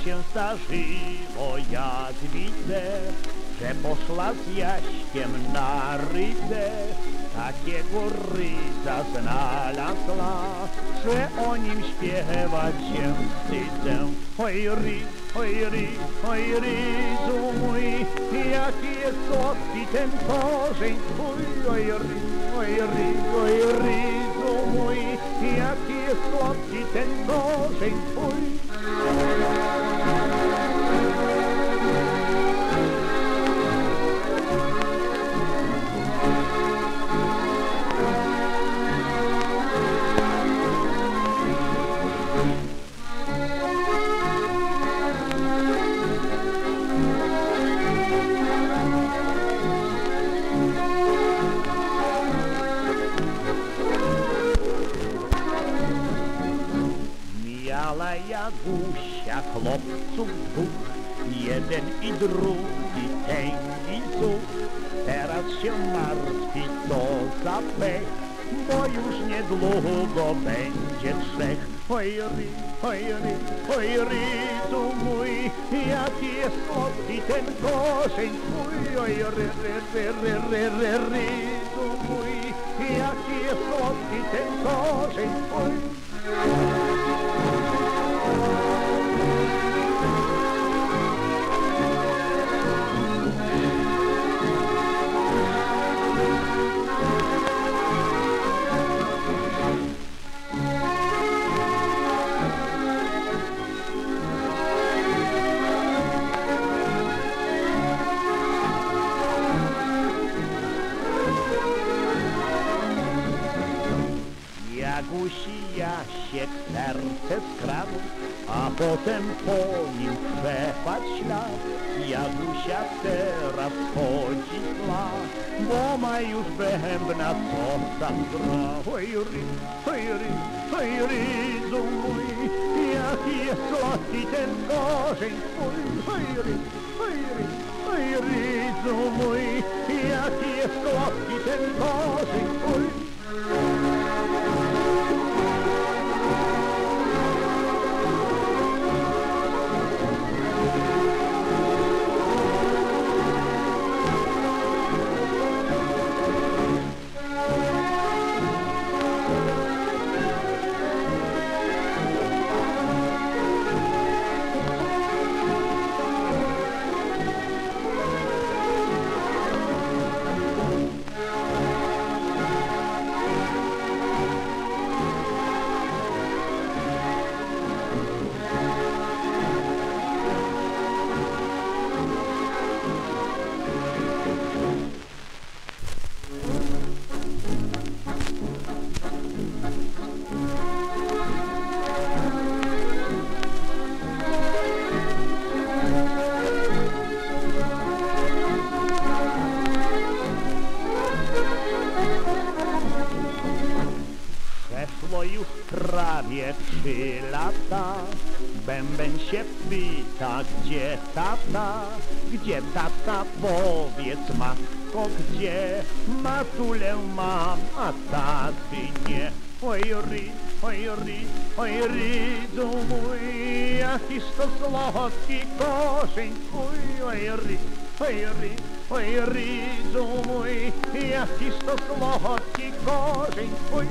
się starzyło, jak widzę, że poszła z Jaśkiem na rydę. Takiego rydza znalazła, że o nim śpiewać się wstydzę. Oj rydzu mój, jaki jest słodki ten korzeń twój. Oj rydzu mój, jaki jest słodki ten korzeń twój. Miała Jagusia chłopców dwóch, jeden i drugi tęgi zuch. Teraz się martwi to za pech, bo już niedługo będzie trzech. Oj rydzu mój, jaki jest słodki ten korzeń twój. Oj rydzu mój, jaki jest słodki ten korzeń twój. Jagusi Jasiek serce skradł, a potem po nim przepad ślad. Jagusia teraz chodzi zła, bo ma już bębna, co sam gra. Oj rydzu mój, jaki jest słodki ten korzeń twój. Oj rydzu mój, jaki jest słodki ten korzeń twój. Przeszło już prawie 3 lata, bęben się pyta, gdzie tata? Gdzie tata, powiedz matko, gdzie? Matulę mam, a taty nie. Oj rydzu mój, jakiż to słodki korzeń twój. Oj rydzu mój, jakiż to słodki korzeń twój.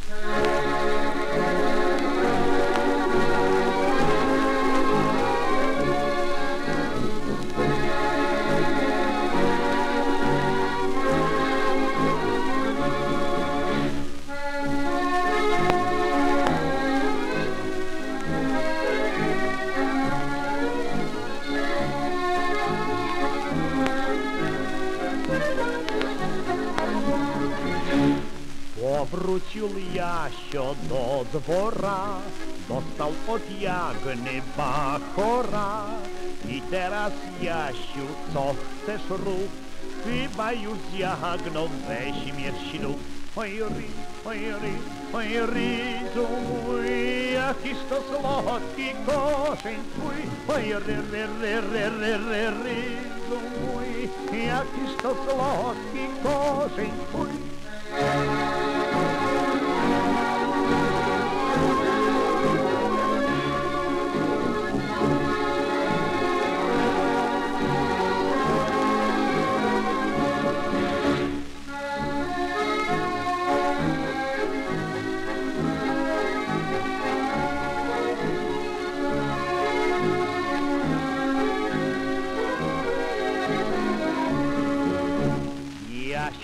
Powrócił Jasio do dwora, dostał od Jagny bachora. I teraz, Jasiu, co chcesz rób? Chyba już z Jagną weźmiesz ślub. Oj rydzu mój, jakiż to słodki korzeń twój. Oj rydzu mój, jakiż to słodki korzeń twój.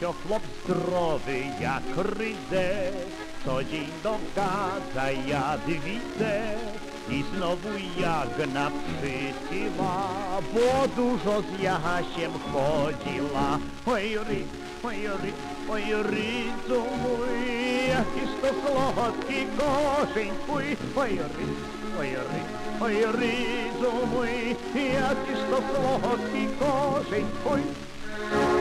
Rysio chłop zdrowy jak rydze, co dzień dogadza jadwicę i znowu jagna przytyła, bo dużo z Jasiem chodziła. Oj rydzu mój, jakiż to słodki korzeń twój. Oj rydzu mój, jakiż to słodki korzeń twój.